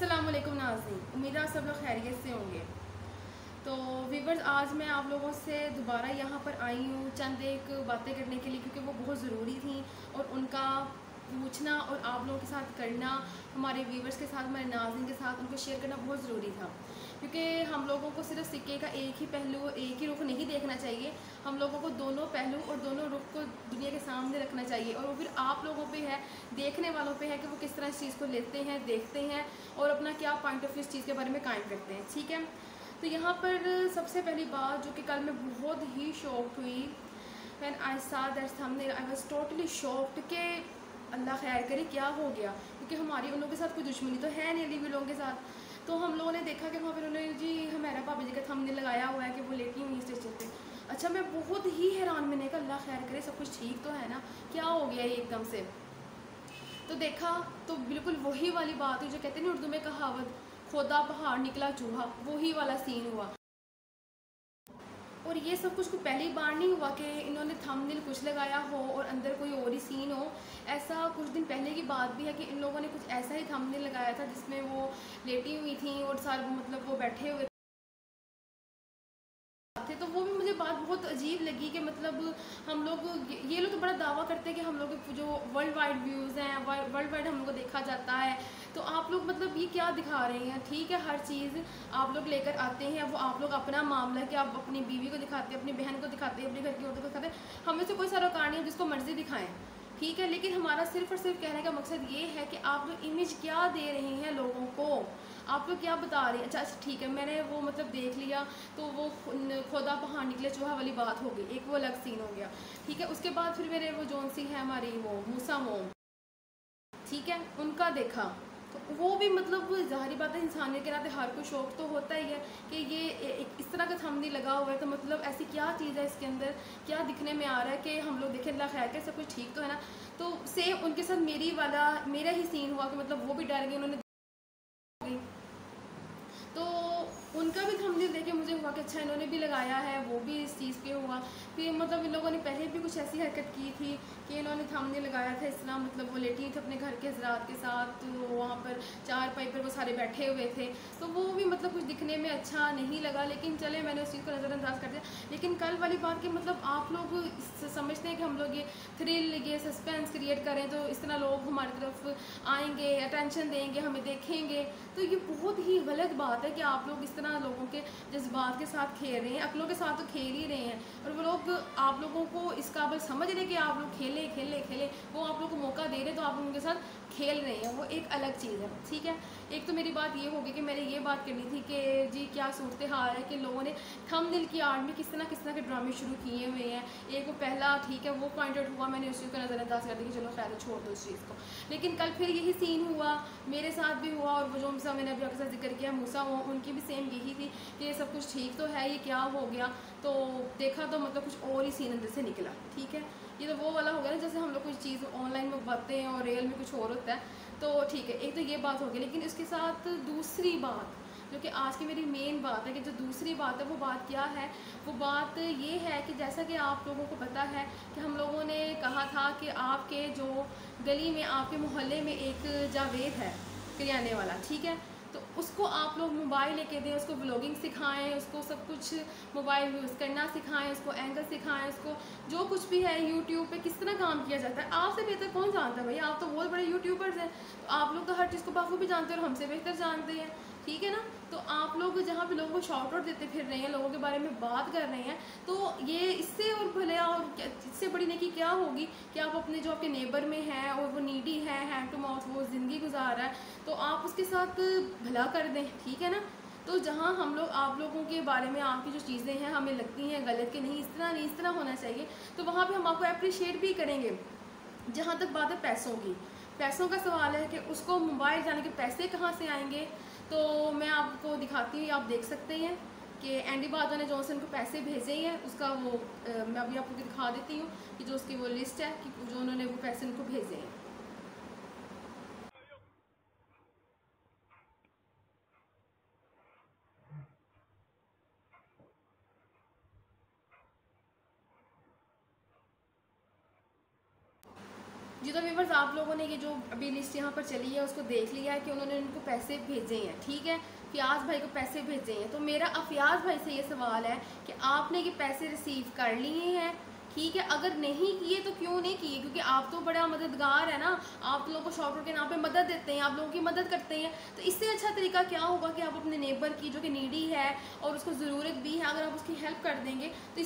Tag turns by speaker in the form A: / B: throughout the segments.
A: अस्सलाम वालेकुम नाज़रीन, उम्मीद है आप सब लोग खैरियत से होंगे। तो वीवर्स, आज मैं आप लोगों से दोबारा यहाँ पर आई हूँ चंद एक बातें करने के लिए, क्योंकि वो बहुत ज़रूरी थी और उनका पूछना और आप लोगों के साथ करना, हमारे वीवर्स के साथ, हमारे नाज़रीन के साथ उनको शेयर करना बहुत ज़रूरी था। क्योंकि हम लोगों को सिर्फ सिक्के का एक ही पहलू, एक ही रुख नहीं देखना चाहिए। हम लोगों को दोनों पहलू और दोनों रुख को दुनिया के सामने रखना चाहिए, और वो फिर आप लोगों पे है, देखने वालों पे है कि वो किस तरह इस चीज़ को लेते हैं, देखते हैं और अपना क्या पॉइंट ऑफ व्यू इस चीज़ के बारे में कायम करते हैं। ठीक है, तो यहाँ पर सबसे पहली बात जो कि कल मैं बहुत ही शॉक्ड हुई, when I saw that thumbnail, I was totally shocked कि अल्लाह खैर करे क्या हो गया, क्योंकि हमारी उन लोगों के साथ कोई दुश्मनी तो है नहीं, अली भी लोगों के साथ। तो हम लोगों ने देखा कि वहाँ पर उन्होंने जी हमारा भाभी जी का थंबनेल लगाया हुआ है कि वो लेटी हुई स्टेशन पे। अच्छा, मैं बहुत ही हैरान, मैंने कहा अल्लाह खैर करे, सब कुछ ठीक तो है ना, क्या हो गया ये एकदम से। तो देखा तो बिल्कुल वही वाली बात हुई जो कहते हैं ना उर्दू में कहावत, खोदा पहाड़ निकला चूहा, वही वाला सीन हुआ। और ये सब कुछ को पहली बार नहीं हुआ कि इन्होंने थंबनेल कुछ लगाया हो और अंदर कोई और ही सीन हो। ऐसा कुछ दिन पहले की बात भी है कि इन लोगों ने कुछ ऐसा ही थंबनेल लगाया था जिसमें वो लेटी हुई थी और सारे मतलब वो बैठे हुए थे। तो वो भी मुझे बात बहुत अजीब लगी कि मतलब हम लोग, ये लोग तो बड़ा दावा करते हैं कि हम लोग जो वर्ल्ड वाइड व्यूज़ हैं, वर्ल्ड वाइड हम लोग को देखा जाता है। तो आप लोग मतलब ये क्या दिखा रहे हैं? ठीक है, हर चीज़ आप लोग लेकर आते हैं, वो आप लोग अपना मामला कि आप अपनी बीवी को दिखाते हैं, अपनी बहन को दिखाते हैं, अपने घर की औरतों को दिखाते हैं। हमें से कोई सरोकार नहीं है जिसको मर्जी दिखाएं, ठीक है। लेकिन हमारा सिर्फ और सिर्फ कहने का मकसद ये है कि आप लोग इमेज क्या दे रहे हैं लोगों को, आप लोग क्या बता रहे हैं। अच्छा ठीक है, मैंने वो मतलब देख लिया, तो वो खोदा पहाड़ निकले चूहा वाली बात हो गई, एक वो अलग सीन हो गया, ठीक है। उसके बाद फिर मेरे वो जौन सी है हमारी वो मूसा मोम, ठीक है, उनका देखा। तो वो भी मतलब ज़ाहिर बात है, इंसानियत के नाते हर कोई शौक तो होता ही है कि ये एक इस तरह का थंबनेल लगा हुआ है, तो मतलब ऐसी क्या चीज़ है इसके अंदर, क्या दिखने में आ रहा है कि हम लोग देखें अल्लाह खैर के सब कुछ ठीक तो है ना। तो सेम उनके साथ मेरा ही सीन हुआ कि मतलब वो भी डर गए, उन्होंने तो उनका भी थंबनेल देख के मुझे हुआ कि अच्छा इन्होंने भी लगाया है, वो भी इस चीज़ पे हुआ। फिर मतलब इन लोगों ने पहले भी कुछ ऐसी हरकत की थी कि इन्होंने थंबनेल लगाया था इस तरह, मतलब वो लेटी थी अपने घर के हजरात के साथ, तो वहाँ पर चारपाई पर वो सारे बैठे हुए थे। तो वो भी मतलब कुछ दिखने में अच्छा नहीं लगा, लेकिन चले मैंने उस चीज़ को नज़रअंदाज कर दिया। लेकिन कल वाली बात कि मतलब आप लोग समझते हैं कि हम लोग ये थ्रिल, ये सस्पेंस क्रिएट करें तो इस तरह लोग हमारी तरफ आएंगे, अटेंशन देंगे, हमें देखेंगे। तो ये बहुत ही गलत बात है कि आप लोग इस तरह लोगों के जज्बात के साथ खेल रहे हैं, अक्लों के साथ तो खेल ही रहे हैं, और वो लोग आप लोगों को इस काबिल समझ रहे हैं कि आप लोग खेलें खेलें खेलें, वो आप लोग को मौका दे रहे हैं तो आप उनके साथ खेल रहे हैं, वो एक अलग चीज़ है, ठीक है। एक तो मेरी बात ये होगी कि मैंने ये बात करनी थी कि जी क्या सूरत हाल है कि लोगों ने थंबनेल की आड़ में किस तरह के ड्रामे शुरू किए हुए हैं। एक वो पहला ठीक है वो पॉइंट आउट हुआ, मैंने उसी को नज़रअंदाज कर दिया कि चलो खैर छोड़ दो उस चीज़ को। लेकिन कल फिर यही सीन हुआ, मेरे साथ भी हुआ, और वो जो सा मैंने अभी आपके साथ जिक्र किया मूसा, वो उनकी भी सेम यही थी कि ये सब कुछ ठीक तो है, ये क्या हो गया। तो देखा तो मतलब कुछ और ही सीन अंदर से निकला, ठीक है। ये तो वो वाला हो गया ना जैसे हम लोग कुछ चीज़ ऑनलाइन में बताते हैं और रियल में कुछ और होता है। तो ठीक है, एक तो ये बात हो गई, लेकिन इसके साथ दूसरी बात जो कि आज की मेरी मेन बात है, कि जो दूसरी बात है वो बात क्या है, वो बात ये है कि जैसा कि आप लोगों को पता है कि हम लोगों ने कहा था कि आपके जो गली में, आपके मोहल्ले में एक जावेद है किराने वाला, ठीक है। तो उसको आप लोग मोबाइल लेके दें, उसको ब्लॉगिंग सिखाएं, उसको सब कुछ मोबाइल यूज़ करना सिखाएं, उसको एंगल सिखाएं, उसको जो कुछ भी है यूट्यूब पे किस तरह काम किया जाता है। आपसे बेहतर कौन जानता है भाई, आप तो बहुत बड़े यूट्यूबर्स हैं, तो आप लोग तो हर चीज़ को बखूबी जानते हैं और हमसे बेहतर जानते हैं, ठीक है ना। तो आप लोग जहाँ पे लोगों को शॉर्ट आउट देते फिर रहे हैं, लोगों के बारे में बात कर रहे हैं, तो ये इससे और भले और इससे बड़ी नेकी क्या होगी कि आप अपने जो आपके नेबर में हैं और वो नीडी है, हैंड टू माउथ, वो ज़िंदगी गुजार रहा है, तो आप उसके साथ भला कर दें, ठीक है ना। तो जहाँ हम लोग आप लोगों के बारे में आपकी जो चीज़ें हैं हमें लगती हैं गलत कि नहीं, इस तरह नहीं, इस तरह होना चाहिए, तो वहाँ पे हम आपको अप्रिशिएट भी करेंगे। जहाँ तक बात है पैसों की, पैसों का सवाल है कि उसको मोबाइल जाने के पैसे कहाँ से आएंगे। तो मैं आपको दिखाती हूँ, आप देख सकते हैं कि एंडी बाजवा ने जॉनसन को पैसे भेजे ही हैं, उसका वो मैं अभी आपको दिखा देती हूँ कि जो उसकी वो लिस्ट है कि जो उन्होंने वो पैसे उनको भेजे हैं। जी तो व्यूवर्स, आप लोगों ने ये जो अभी लिस्ट यहाँ पर चली है उसको देख लिया है कि उन्होंने उनको पैसे भेजे हैं, ठीक है, फ़याज़ भाई को पैसे भेजे हैं। तो मेरा अब फ़याज़ भाई से ये सवाल है कि आपने ये पैसे रिसीव कर लिए हैं, ठीक है, अगर नहीं किए तो क्यों नहीं किए? क्योंकि आप तो बड़ा मददगार है ना, आप लोगों को शॉर्ट आउट के नाम पे मदद देते हैं, आप लोगों की मदद करते हैं। तो इससे अच्छा तरीका क्या होगा कि आप अपने नेबर की जो कि नीडी है और उसको ज़रूरत भी है, अगर आप उसकी हेल्प कर देंगे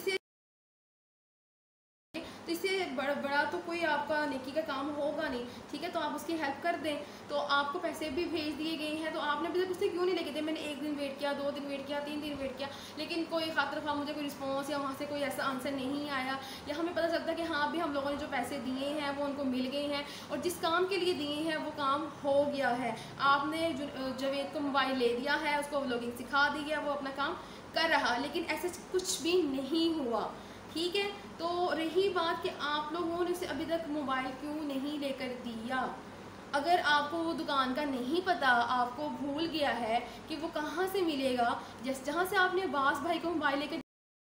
A: तो इससे बड़ा तो कोई आपका नेकी का काम होगा नहीं, ठीक है। तो आप उसकी हेल्प कर दें। तो आपको पैसे भी भेज दिए गए हैं, तो आपने अभी तक उससे क्यों नहीं लेके थे? मैंने 1 दिन वेट किया, 2 दिन वेट किया, 3 दिन वेट किया, लेकिन कोई खातिर खा मुझे कोई रिस्पॉन्स या वहाँ से कोई ऐसा आंसर नहीं आया, या हमें पता चलता कि हाँ भी हम लोगों ने जो पैसे दिए हैं वो उनको मिल गए हैं और जिस काम के लिए दिए हैं वो काम हो गया है। आपने जवेद को मोबाइल ले दिया है, उसको व्लॉगिंग सिखा दी है, वो अपना काम कर रहा, लेकिन ऐसा कुछ भी नहीं हुआ, ठीक है। तो रही बात कि आप लोगों ने उसे अभी तक मोबाइल क्यों नहीं लेकर दिया। अगर आपको वो दुकान का नहीं पता, आपको भूल गया है कि वो कहाँ से मिलेगा, जहाँ से आपने अब्बास भाई को मोबाइल लेकर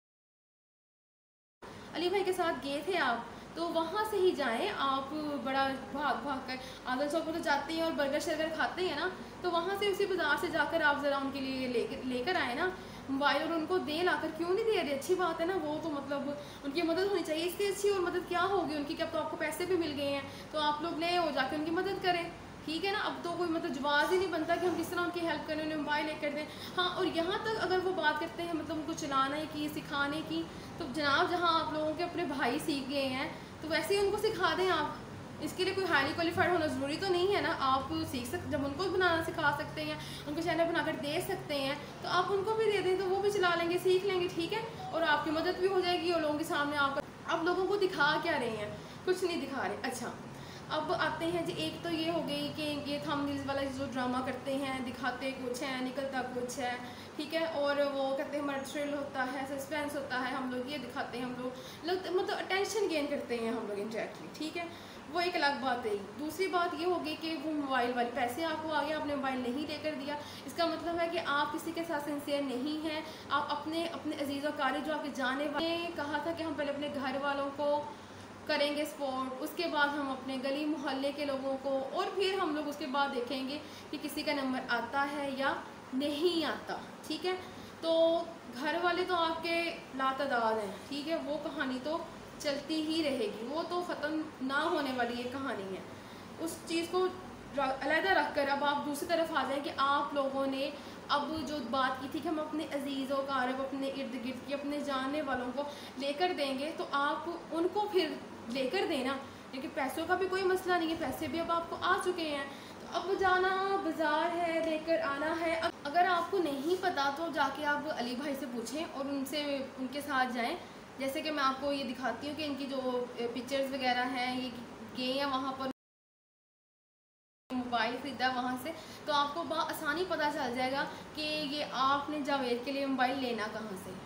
A: अली भाई के साथ गए थे आप, तो वहाँ से ही जाएं। आप बड़ा भाग भाग कर आदल चौक पर तो जाते हैं और बर्गर शर्गर खाते हैं ना, तो वहाँ से उसी बाज़ार से जाकर आप ज़रा उनके लिए लेकर आए ना मोबाइल, और उनको दे लाकर क्यों नहीं दे रहे? अच्छी बात है ना, वो तो मतलब उनकी मदद होनी चाहिए। इससे अच्छी और मदद क्या होगी उनकी, क्या तो आपको पैसे भी मिल गए हैं, तो आप लोग ले और जाकर उनकी मदद करें, ठीक है ना। अब तो कोई मतलब जवाब ही नहीं बनता कि हम किस तरह उनकी हेल्प करें, उन्हें मोबाइल लेकर दें। हाँ, और यहाँ तक अगर वो बात करते हैं मतलब उनको चलाने की, सिखाने की, तो जनाब जहाँ आप लोगों के अपने भाई सीख गए हैं तो वैसे ही उनको सिखा दें आप। इसके लिए कोई हाईली क्वालिफाइड होना ज़रूरी तो नहीं है ना। आप सीख सकते, जब उनको बनाना सिखा सकते हैं, उनको चैनल बनाकर दे सकते हैं, तो आप उनको भी दे दें, तो वो भी चला लेंगे, सीख लेंगे, ठीक है। और आपकी मदद भी हो जाएगी और लोगों के सामने आप लोगों को दिखा क्या रहे हैं? कुछ नहीं दिखा रहे। अच्छा, अब आते हैं जी, एक तो ये हो गई कि ये थंबनेल्स वाला जो ड्रामा करते हैं, दिखाते कुछ है निकलता कुछ है, ठीक है, और वो कहते हैं हमारा थ्रिल होता है, सस्पेंस होता है, हम लोग ये दिखाते हैं, हम लोग मतलब अटेंशन गेन करते हैं हम लोग इंटरेक्टली, ठीक है, वो एक अलग बात है। दूसरी बात ये होगी कि वो मोबाइल वाले पैसे आपको आ गया, आपने मोबाइल नहीं लेकर दिया, इसका मतलब है कि आप किसी के साथ सिंसियर नहीं हैं। आप अपने अजीज़ और कारी जो आपके जाने वाले कहा था कि हम पहले अपने घर वालों को करेंगे सपोर्ट, उसके बाद हम अपने गली मोहल्ले के लोगों को, और फिर हम लोग उसके बाद देखेंगे कि किसी का नंबर आता है या नहीं आता, ठीक है। तो घर वाले तो आपके लातादाद हैं, ठीक है, वो कहानी तो चलती ही रहेगी, वो तो ख़त्म ना होने वाली ये कहानी है। उस चीज़ को अलहदा रख कर अब आप दूसरी तरफ आ जाएं कि आप लोगों ने अब जो बात की थी कि हम अपने अजीज़ों कारब, अपने इर्द गिर्द की, अपने जानने वालों को लेकर देंगे, तो आप उनको फिर लेकर देना, क्योंकि पैसों का भी कोई मसला नहीं है, पैसे भी अब आपको आ चुके हैं। तो अब जाना बाज़ार है, लेकर आना है। अगर आपको नहीं पता तो जाके आप अली भाई से पूछें और उनके साथ जाएं। जैसे कि मैं आपको ये दिखाती हूँ कि इनकी जो पिक्चर्स वगैरह हैं, ये गए हैं वहाँ पर, मोबाइल ख़रीदा वहाँ से, तो आपको आसानी पता चल जाएगा कि ये आपने जावेद के लिए मोबाइल लेना कहाँ से।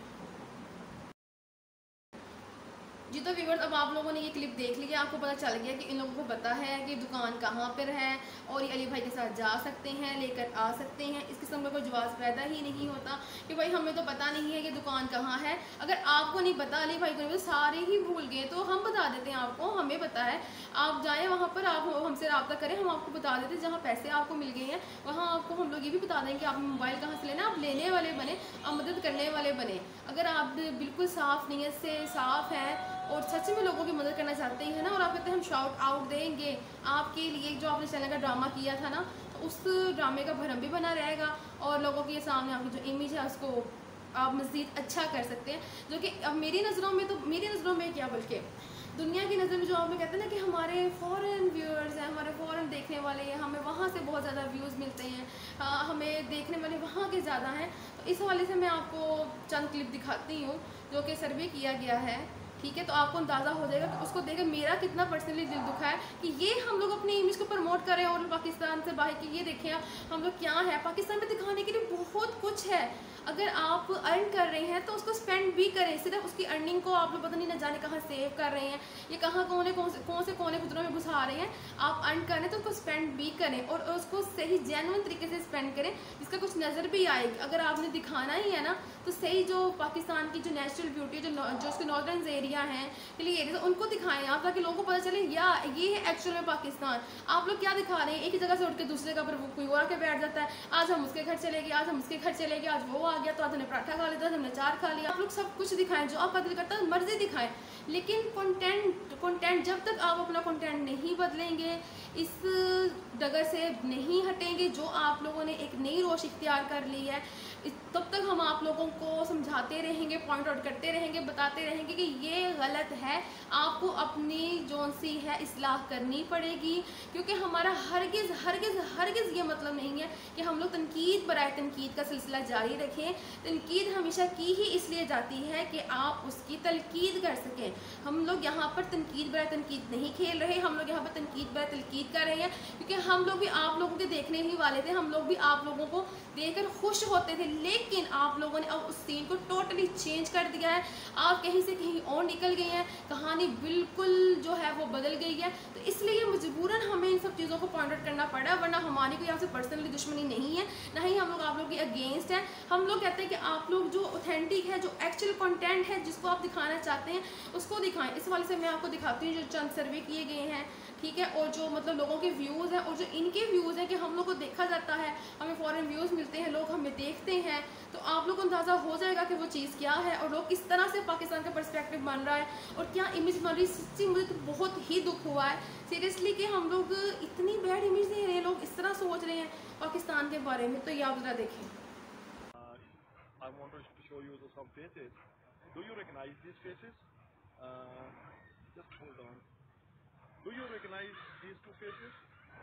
A: जी तो व्यूअर्स, अब आप लोगों ने ये क्लिप देख लिया, आपको पता चल गया कि इन लोगों को पता है कि दुकान कहाँ पर है और ये अली भाई के साथ जा सकते हैं, लेकर आ सकते हैं। इस किस्म का कोई जवाब पैदा ही नहीं होता कि भाई हमें तो पता नहीं है कि दुकान कहाँ है। अगर आपको नहीं पता, अली भाई को नहीं पता, सारे ही भूल गए, तो हम बता देते हैं आपको, हमें पता है। आप जाएँ वहाँ पर, आप हमसे रब्ता करें, हम आपको बता देते हैं। जहाँ पैसे आपको मिल गए हैं वहाँ आपको हम लोग ये भी बता देंगे आप मोबाइल कहाँ से लेना। आप लेने वाले बने, आप मदद करने वाले बने। अगर आप बिल्कुल साफ़ नीयत से साफ़ हैं और सच में लोगों की मदद करना चाहते हैं ना, और आप कहते हैं हम शाउट आउट देंगे आपके लिए, जो आपने चैनल का ड्रामा किया था ना, तो उस ड्रामे का भरम भी बना रहेगा और लोगों के सामने आपकी जो इमेज है उसको आप मज़ीद अच्छा कर सकते हैं। जो कि अब मेरी नज़रों में क्या, बल्कि दुनिया की नज़र में जो आप कहते हैं ना कि हमारे फ़ॉरेन व्यूअर्स हैं, हमारे फ़ॉरेन देखने वाले हैं, हमें वहाँ से बहुत ज़्यादा व्यूज़ मिलते हैं, हमें देखने वाले वहाँ के ज़्यादा हैं। तो इस हवाले से मैं आपको चंद क्लिप दिखाती हूँ जो कि सर्वे किया गया है, ठीक है। तो आपको अंदाज़ा हो जाएगा कि उसको देखकर मेरा कितना पर्सनली दिल दुखा है कि ये हम लोग अपनी इमेज को प्रमोट करें और पाकिस्तान से बाहर की ये देखें हम लोग क्या है। पाकिस्तान में दिखाने के लिए बहुत कुछ है। अगर आप अर्न कर रहे हैं तो उसको स्पेंड भी करें। सिर्फ उसकी अर्निंग को आप लोग पता नहीं न जाने कहाँ सेव कर रहे हैं, ये कहाँ कौन से कोने खुदरों में घुसा रहे हैं। आप अर्न कर रहे हैं तो उसको स्पेंड भी करें और उसको सही जेन्युइन तरीके से स्पेंड करें, जिसका कुछ नज़र भी आएगी। अगर आपने दिखाना ही है ना तो सही जो पाकिस्तान की जो नेचुरल ब्यूटी जो उसके नॉर्दर्न एरिया हैं हिली एरिया उनको दिखाएं आप, ताकि लोगों को पता चले या ये है एक्चुअल में पाकिस्तान। आप लोग क्या दिखा रहे हैं, एक ही जगह से उठ के दूसरे जगह पर वो कोई और आके बैठ जाता है, आज हम उसके घर चले गए, आज हम उसके घर चले गए, आज वो आ गया तो आज हमने पराठा खा लिया, आज हमने चार खा लिया। आप लोग सब कुछ दिखाएं, जो आपका दिल करता है मर्जी दिखाएं, लेकिन कंटेंट जब तक आप अपना कंटेंट नहीं बदलेंगे, इस डगर से नहीं हटेंगे जो आप लोगों ने एक नई रोश इख्तियार कर ली है, तब तक हम आप लोगों को समझाते रहेंगे, पॉइंट आउट करते रहेंगे, बताते रहेंगे कि ये गलत है, आपको अपनी जोन सी है इस्लाह करनी पड़ेगी। क्योंकि हमारा हरगिज़ हरगिज़ हरगिज़ ये मतलब नहीं है कि हम लोग तनकीद बराए तनकीद का सिलसिला जारी रखें। तनकीद हमेशा की ही इसलिए जाती है कि आप उसकी तलकीद कर सकें। हम लोग यहाँ पर तनकीद बराए तनकीद नहीं खेल रहे, हम लोग यहाँ पर तनकीद बराए तनकीद कर रहे हैं, क्योंकि हम लोग भी आप लोगों के देखने ही वाले थे, हम लोग भी आप लोगों को देखकर खुश होते थे, लेकिन आप लोगों ने अब उस सीन को टोटली चेंज कर दिया है। आप कहीं से कहीं और निकल गए हैं, कहानी बिल्कुल जो है वो बदल गई है। तो इसलिए मजबूरन हमें इन सब चीज़ों को पॉइंट आउट करना पड़ा, वरना हमारी कोई आपसे पर्सनली दुश्मनी नहीं है, ना ही हम लोग आप लोग के अगेंस्ट हैं। हम लोग कहते हैं कि आप लोग जो ऑथेंटिक है, जो एक्चुअल कंटेंट है, जिसको आप दिखाना चाहते हैं उसको दिखाएं। इस वाले से मैं आपको दिखाती हूँ जो चंद सर्वे किए गए हैं, ठीक है, और जो मतलब लोगों के व्यूज़ हैं और जो इनके व्यूज़ हैं कि हम लोग को देखा जाता है, हमें फॉरेन व्यूज़ मिलते हैं, लोग हमें देखते हैं, तो आप लोग को अंदाज़ा हो जाएगा कि वो चीज़ क्या है और लोग किस तरह से पाकिस्तान का पर्सपेक्टिव बन रहा है और क्या इमेज बन रही है। सच्ची मुझे तो बहुत ही दुख हुआ है सीरियसली कि हम लोग इतनी बैड इमेज दे रहे हैं, लोग इस तरह सोच रहे हैं पाकिस्तान के बारे में। तो ये आप ज़रा देखें।
B: I wanted to show you some faces. Do you recognize these faces? Just hold on. Do you recognize these two faces?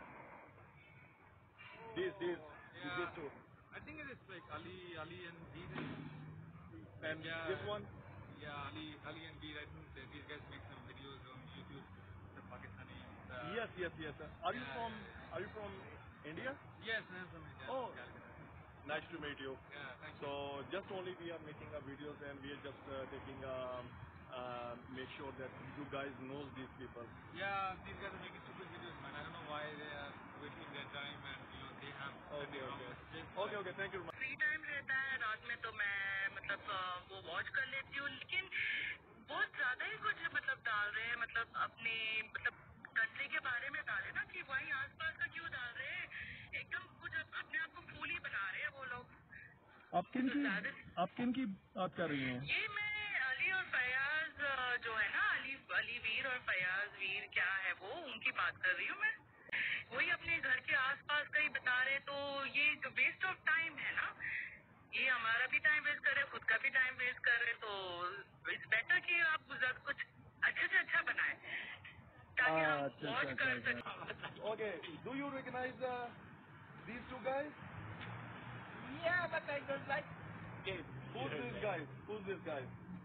B: These two.
C: I think it is like Ali and Veer.
B: And
C: Yeah.
B: this one?
C: Yeah, Ali and Veer. I think these guys make some videos on YouTube. The Pakistani.
B: Yes. Are you from India?
C: Yes, I am from India.
B: Oh.
C: Calcutta.
B: Nice to meet you.
C: Yeah, thank you.
B: So just only we are making a videos and we are just taking make sure that you guys knows these people.
C: Yeah, these guys are making stupid videos, man. I don't know why they are wasting their time and they have.
B: Okay. Thank you.
D: Free time रहता है रात में तो मैं मतलब वो watch कर लेती हूँ, लेकिन बहुत ज्यादा ही कुछ मतलब डाल रहे हैं, मतलब अपने मतलब कंट्री के बारे में डाले ना कि वही आसपास का क्यों डाल रहे हैं, एकदम कुछ अपने आप को फूल ही बना रहे हैं वो लोग।
B: आप किन की बात कर रही हैं?
D: ये मैं अली और फयाज जो है ना, अली वीर और फयाज वीर क्या है वो, उनकी बात कर रही हूँ मैं। वही अपने घर के आसपास का ही बता रहे, तो ये जो वेस्ट ऑफ टाइम है ना, ये हमारा भी टाइम वेस्ट कर रहे, खुद का भी टाइम वेस्ट कर रहे, तो इट्स बेटर कि आप कुछ अच्छे से अच्छा बनाए ताकि हम वॉच कर सकें।
B: Okay, do you recognize these two guys?
E: Yeah, but I don't like
B: Who's this guy?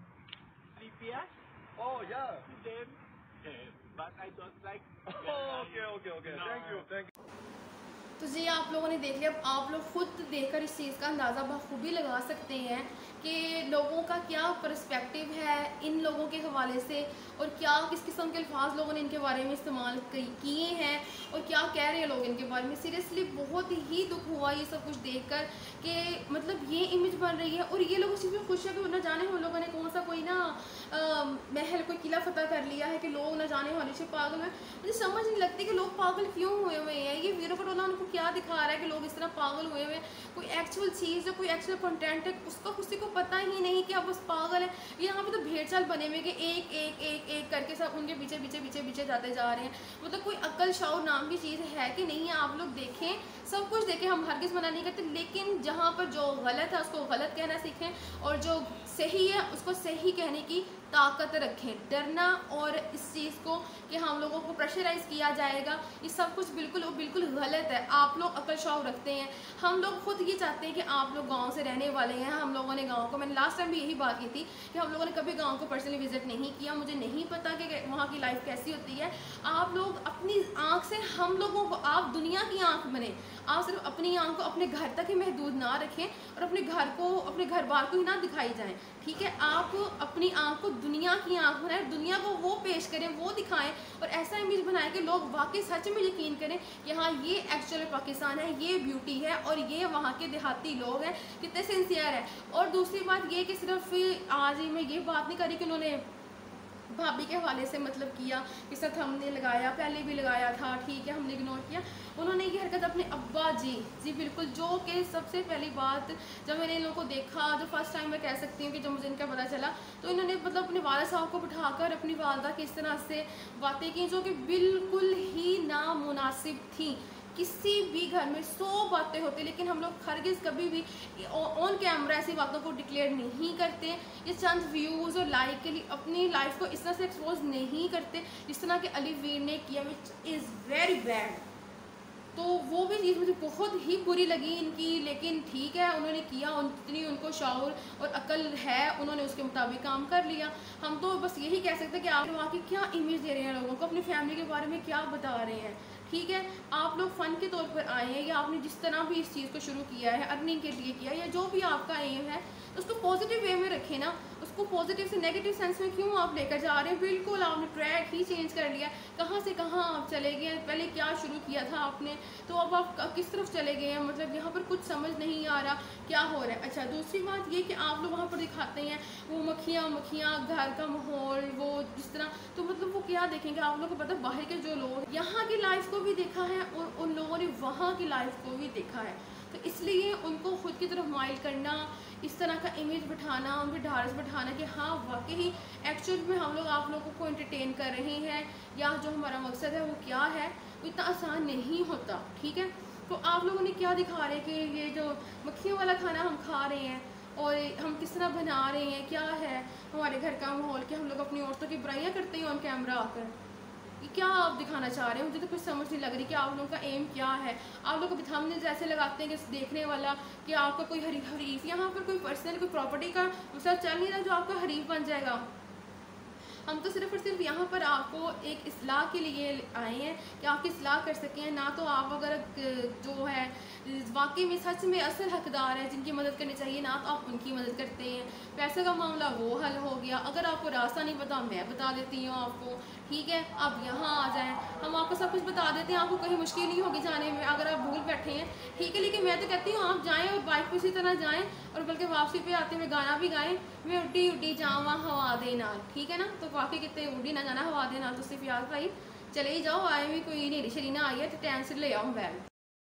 E: CPS,
B: Oh yeah.
E: them, but I don't like.
B: Okay. Thank you.
A: तो जी आप लोगों ने देख लिया। अब आप लोग खुद देखकर इस चीज़ का अंदाज़ा बखूबी लगा सकते हैं कि लोगों का क्या पर्सपेक्टिव है इन लोगों के हवाले से और क्या किस किस्म के अल्फाज लोगों ने इनके बारे में इस्तेमाल किए हैं और क्या कह रहे हैं लोग इनके बारे में। सीरियसली बहुत ही दुख हुआ ये सब कुछ देखकर कि मतलब ये इमेज बन रही है और ये लोग उस चीज़ में खुश है कि न जाने हम लोगों ने कौन सा कोई ना महल कोई किला फतह कर लिया है कि लोग न जाने वाले से पागल हैं। मुझे समझ नहीं लगती कि लोग पागल क्यों हुए हैं। ये वीरो पटोला उनको क्या दिखा रहा है कि लोग इस तरह पागल हुए हैं। कोई एक्चुअल चीज़ है, कोई एक्चुअल कंटेंट है, उसका किसी को पता ही नहीं कि आप बस पागल हैं। यहाँ पे तो भेड़ चाल बने हुए कि एक एक एक एक करके सब उनके पीछे जाते जा रहे हैं। मतलब कोई अक्ल शौर नाम की चीज़ है कि नहीं है। आप लोग देखें, सब कुछ देखें, हम हरगिज़ मना नहीं करते, लेकिन जहाँ पर जो गलत है उसको गलत कहना सीखें और जो सही है उसको सही कहने की ताकत रखें। डरना और इस चीज़ को कि हम लोगों को प्रेशराइज़ किया जाएगा, ये सब कुछ बिल्कुल गलत है। आप लोग अक्ल शौर रखते हैं, हम लोग खुद ये चाहते हैं कि आप लोग गांव से रहने वाले हैं। हम लोगों ने गांव को, मैंने लास्ट टाइम भी यही बात की थी कि हम लोगों ने कभी गांव को पर्सनली विजिट नहीं किया। मुझे नहीं पता कि वहाँ की लाइफ कैसी होती है। आप लोग अपनी आँख से हम लोगों को, आप दुनिया की आँख बने। आप सिर्फ अपनी आँख को अपने घर तक ही महदूद ना रखें और अपने घर बार को ही ना दिखाई जाएँ, ठीक है। आप अपनी आँख को दुनिया की आंख बनाएं, दुनिया को वो पेश करें, वो दिखाएं और ऐसा इमेज बनाएं कि लोग वाकई सच में यकीन करें कि हाँ ये एक्चुअल पाकिस्तान है, ये ब्यूटी है और ये वहाँ के देहाती लोग हैं, कितने सिंसियर है। और दूसरी बात ये कि सिर्फ आज ही मैं ये बात नहीं करी कि उन्होंने भाभी के हवाले से मतलब किया, कि साथ हमने लगाया, पहले भी लगाया था, ठीक है, हमने इग्नोर किया। उन्होंने ये हरकत अपने अब्बा जी बिल्कुल, जो कि सबसे पहली बात जब मैंने इन लोगों को देखा, जो फर्स्ट टाइम मैं कह सकती हूँ कि जब मुझे इनका पता चला, तो इन्होंने मतलब अपने वालिद साहब को बिठाकर अपनी वालदा की इस तरह से बातें की जो कि बिल्कुल ही नामुनासिब थी। किसी भी घर में 100 बातें होती, लेकिन हम लोग हरगिज़ कभी भी ऑन कैमरा ऐसी बातों को डिक्लेयर नहीं करते। ये चंद व्यूज़ और लाइक के लिए अपनी लाइफ को इस तरह से एक्सपोज नहीं करते जिस तरह के अली वीर ने किया, विच इज़ वेरी बैड। तो वो भी चीज़ मुझे बहुत ही बुरी लगी इनकी, लेकिन ठीक है, उन्होंने किया, जितनी उनको शऊर और अकल है उन्होंने उसके मुताबिक काम कर लिया। हम तो बस यही कह सकते हैं कि आप वहाँ की क्या इमेज दे रहे हैं लोगों को, अपनी फैमिली के बारे में क्या बता रहे हैं। ठीक है, आप लोग फ़न के तौर पर आए हैं या आपने जिस तरह भी इस चीज़ को शुरू किया है, अर्निंग के लिए किया, या जो भी आपका एम है उसको पॉजिटिव वे में रखें ना, उसको पॉजिटिव से नेगेटिव सेंस में क्यों आप लेकर जा रहे हैं। बिल्कुल आपने ट्रैक ही चेंज कर लिया, कहाँ से कहाँ आप चले गए, पहले क्या शुरू किया था आपने, तो अब आप किस तरफ चले गए हैं, मतलब यहाँ पर कुछ समझ नहीं आ रहा क्या हो रहा है। अच्छा, दूसरी बात ये कि आप लोग वहाँ पर दिखाते हैं वो मक्खियाँ, घर का माहौल, वो जिस तरह, तो मतलब वो क्या देखेंगे। आप लोगों को पता है बाहर के जो लोग यहाँ की लाइफ को भी देखा है और उन लोगों ने वहाँ की लाइफ को भी देखा है, तो इसलिए उनको खुद की तरफ माइल करना, इस तरह का इमेज बिठाना, उन पर ढारस बिठाना कि हाँ वाकई एक्चुअल में हम लोग आप लोगों को एंटरटेन कर रहे हैं या जो हमारा मकसद है वो क्या है, वो इतना आसान नहीं होता। ठीक है, तो आप लोगों ने क्या दिखा रहे हैं कि ये जो मक्खियों वाला खाना हम खा रहे हैं और हम किस तरह बना रहे हैं, क्या है हमारे घर का माहौल, कि हम लोग अपनी औरतों की बुराइयाँ करते हैं ऑन कैमरा आकर, क्या आप दिखाना चाह रहे हैं। मुझे तो कुछ समझ नहीं लग रही कि आप लोगों का एम क्या है। आप लोग थंबनेल जैसे लगाते हैं कि देखने वाला कि आपका कोई हरीफ, यहाँ पर कोई पर्सनल कोई प्रॉपर्टी का मसला चल नहीं रहा जो आपका हरीफ बन जाएगा। हम तो सिर्फ और सिर्फ यहाँ पर आपको एक इस्लाह के लिए आए हैं कि आपकी इस्लाह कर सकें, ना तो आप अगर जो है वाकई में सच में असल हकदार है जिनकी मदद करनी चाहिए, ना तो आप उनकी मदद करते हैं। पैसे का मामला वो हल हो गया, अगर आपको रास्ता नहीं पता मैं बता देती हूँ आपको, ठीक है, आप यहाँ आ जाएं, हम आपको सब कुछ बता देते हैं, आपको कहीं मुश्किल नहीं होगी जाने में अगर आप भूल बैठे हैं। ठीक है, लेकिन मैं तो कहती हूँ आप जाएँ और बाइक पर इसी तरह जाएँ और बल्कि वापसी पे आते हुए गाना भी गाएं, मैं उड्डी जाऊँ वहाँ हवा दे नाल, ठीक है ना। तो वाकई कितने उड्डी ना जाना हवा दे नाल, तो सिर्फ याद भाई चले ही जाओ, आए भी कोई नहीं शरीना आई है तो टाइम से ले आओ मोबाइल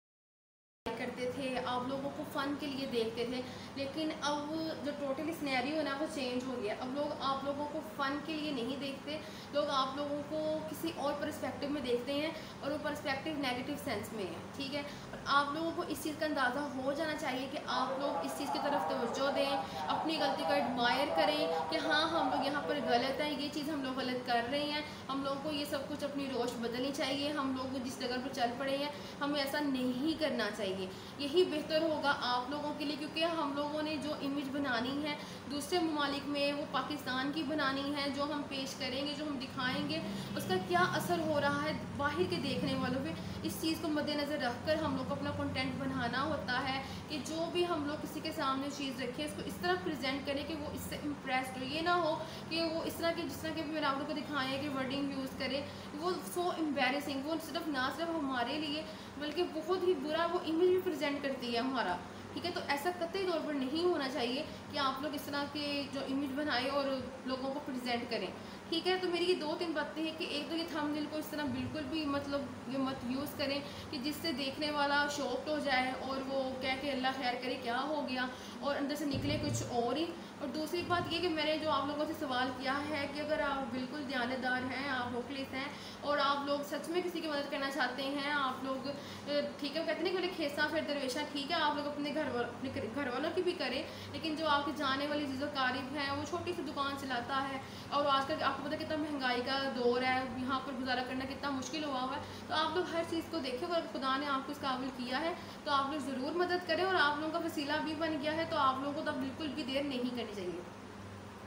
A: करते थे, आप लोगों को फ़न के लिए देखते थे, लेकिन अब जो टोटली सिनेरियो है ना वो चेंज हो गया। अब लोग आप लोगों को फ़न के लिए नहीं देखते, लोग आप लोगों को किसी और पर्सपेक्टिव में देखते हैं और वो पर्सपेक्टिव नेगेटिव सेंस में है। ठीक है, और आप लोगों को इस चीज़ का अंदाज़ा हो जाना चाहिए कि आप लोग इस चीज़ की तरफ तवज्जो दें, अपनी गलती को एडमायर करें कि हाँ हम लोग यहाँ पर गलत है, ये चीज़ हम लोग गलत कर रहे हैं, हम लोगों को ये सब कुछ अपनी रोश बदलनी चाहिए, हम लोग जिस जगह पर चल पड़े हैं हमें ऐसा नहीं करना चाहिए। यही बेहतर होगा आप लोगों के लिए, क्योंकि हम लोगों ने जो इमेज बनानी है दूसरे ममालिक में वो पाकिस्तान की बनानी है, जो हम पेश करेंगे, जो हम दिखाएंगे, उसका क्या असर हो रहा है बाहर के देखने वालों पे, इस चीज़ को मद्देनज़र रखकर हम लोग को अपना कंटेंट बनाना होता है कि जो भी हम लोग किसी के सामने चीज़ रखें इसको इस तरह प्रेजेंट करें कि वो इससे इम्प्रेस्ड हो। ये ना हो कि वो इस तरह के जिस तरह के मैंने आप लोग को दिखाया है कि वर्डिंग यूज़ करे, वो सो एम्बेरसिंग, वो सिर्फ ना सिर्फ हमारे लिए बल्कि बहुत ही बुरा वो इमेज भी प्रेजेंट करती है हमारा। ठीक है, तो ऐसा कतई तौर पर नहीं होना चाहिए कि आप लोग इस तरह के जो इमेज बनाएं और लोगों को प्रेजेंट करें। ठीक है, तो मेरी ये 2-3 बातें हैं कि एक तो ये थंबनेल को इस तरह बिल्कुल भी मतलब ये मत यूज़ करें कि जिससे देखने वाला शॉक्ड हो जाए और वो कह के अल्लाह खैर करे क्या हो गया और अंदर से निकले कुछ और ही। और दूसरी बात ये कि मैंने जो आप लोगों से सवाल किया है कि अगर आप बिल्कुल दयानतदार हैं, आप मुखलिस हैं और आप लोग सच में किसी की मदद करना चाहते हैं, आप लोग ठीक है, वो कहते हैं कि बोले खेसा फिर दरवेशा, ठीक है, आप लोग अपने घर वालों की भी करें, लेकिन जो आपकी जाने वाली चीज़ों कारिब हैं वो छोटी सी दुकान चलाता है और आजकल आपको पता कितना महंगाई का दौर है, यहाँ पर गुजारा करना कितना मुश्किल हुआ है, तो आप लोग हर चीज़ को देखें। अगर खुदा ने आपको इस काबिल किया है तो आप लोग ज़रूर मदद करें और आप लोगों का वसीला भी बन गया है तो आप लोगों को तो बिल्कुल भी देर नहीं करनी चाहिए।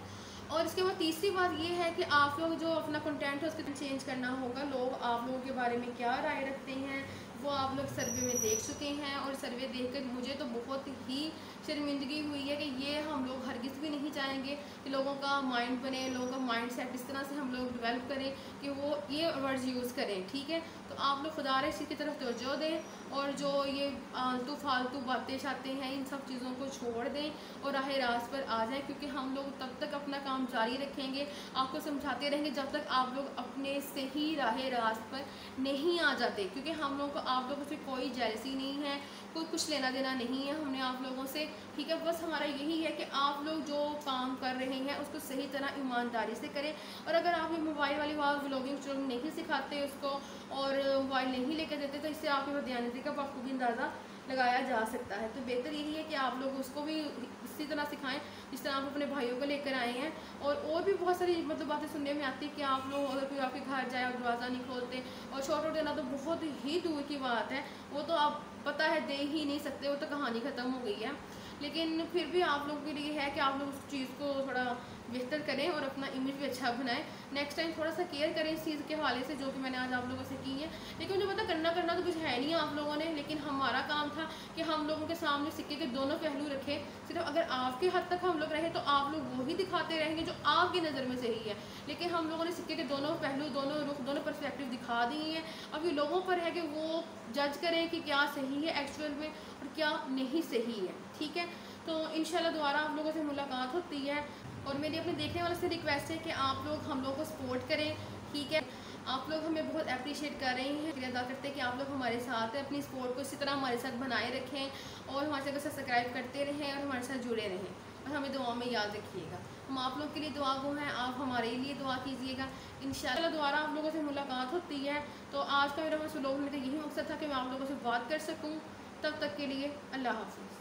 A: और इसके बाद तीसरी बात ये है कि आप लोग जो अपना कंटेंट है उसको चेंज करना होगा। लोग आप लोगों के बारे में क्या राय रखते हैं वो आप लोग सर्वे में देख चुके हैं, और सर्वे देखकर मुझे तो बहुत ही शर्मिंदगी हुई है कि ये हम लोग हरगिज़ भी नहीं चाहेंगे कि लोगों का माइंड बने, लोगों का माइंड सेट इस तरह से हम लोग डेवलप करें कि वो ये वर्ड्स यूज़ करें। ठीक है, तो आप लोग खुदा इसी की तरफ तवज्जो दें, और जो ये आलतू फालतू बातें शातें हैं इन सब चीज़ों को छोड़ दें और राह रास्त पर आ जाएं, क्योंकि हम लोग तब तक अपना काम जारी रखेंगे, आपको समझाते रहेंगे जब तक आप लोग अपने सही राह रास्त पर नहीं आ जाते। क्योंकि हम लोगों को आप लोगों से कोई जेलसी नहीं है, कोई कुछ लेना देना नहीं है हमने आप लोगों से। ठीक है, बस हमारा यही है कि आप लोग जो काम कर रहे हैं उसको सही तरह ईमानदारी से करें। और अगर आप ये मोबाइल वाली बात व्लॉगिंग नहीं सिखाते उसको और मोबाइल नहीं लेकर देते तो इससे आपकी बदयानती का बखूबी अंदाज़ा लगाया जा सकता है। तो बेहतर यही है कि आप लोग उसको भी इसी तरह सिखाएं जिस तरह आप अपने भाइयों को लेकर आए हैं। और भी बहुत सारी मतलब बातें सुनने में आती है कि आप लोग अगर कोई आपके घर जाए और दरवाज़ा नहीं खोलते, और शॉर्ट देना तो बहुत ही दूर की बात है, वो तो आप पता है दे ही नहीं सकते, वो तो कहानी ख़त्म हो गई है। लेकिन फिर भी आप लोगों के लिए है कि आप लोग उस चीज़ को थोड़ा बेहतर करें और अपना इमेज भी अच्छा बनाएं। नेक्स्ट टाइम थोड़ा सा केयर करें इस चीज़ के हवाले से जो कि मैंने आज आप लोगों से की है। लेकिन मुझे पता करना तो कुछ है नहीं आप लोगों ने, लेकिन हमारा काम था कि हम लोगों के सामने सिक्के के दोनों पहलू रखें। सिर्फ अगर आपके हद तक हम लोग रहे तो आप लोग वो ही दिखाते रहेंगे जो आपकी नज़र में सही है, लेकिन हम लोगों ने सिक्के के दोनों पहलू, दोनों रुख, दोनों पर्सपेक्टिव दिखा दिए हैं। अब ये लोगों पर है कि वो जज करें कि क्या सही है एक्चुअल में और क्या नहीं सही है। ठीक है, तो इंशाल्लाह दोबारा आप लोगों से मुलाकात होती है, और मेरी अपने देखने वालों से रिक्वेस्ट है कि आप लोग हम लोग को सपोर्ट करें। ठीक है, आप लोग हमें बहुत अप्रिशिएट कर रहे हैं, शुक्रिया अदा करते हैं कि आप लोग हमारे साथ हैं। अपनी सपोर्ट को इसी तरह हमारे साथ बनाए रखें और हमारे चैनल को सब्सक्राइब करते रहें और हमारे साथ जुड़े रहें, और हमें दुआ में याद रखिएगा। हम आप लोग के लिए दुआ गो हैं, आप हमारे लिए दुआ कीजिएगा। इंशाल्लाह दोबारा आप लोगों से मुलाकात होती है। तो आज का मेरा व्लॉग में तो यही मकसद था कि मैं आप लोगों से बात कर सकूँ। तब तक के लिए अल्लाह हाफ़िज़।